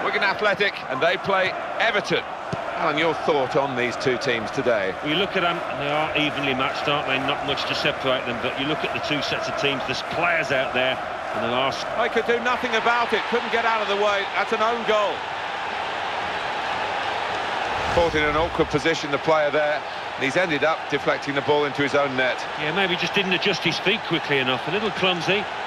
Wigan Athletic, and they play Everton. Alan, your thought on these two teams today? Well, you look at them, and they are evenly matched, aren't they? Not much to separate them, but you look at the two sets of teams, there's players out there, and the last... They could do nothing about it, couldn't get out of the way. That's an own goal. Caught in an awkward position, the player there, and he's ended up deflecting the ball into his own net. Yeah, maybe just didn't adjust his feet quickly enough. A little clumsy.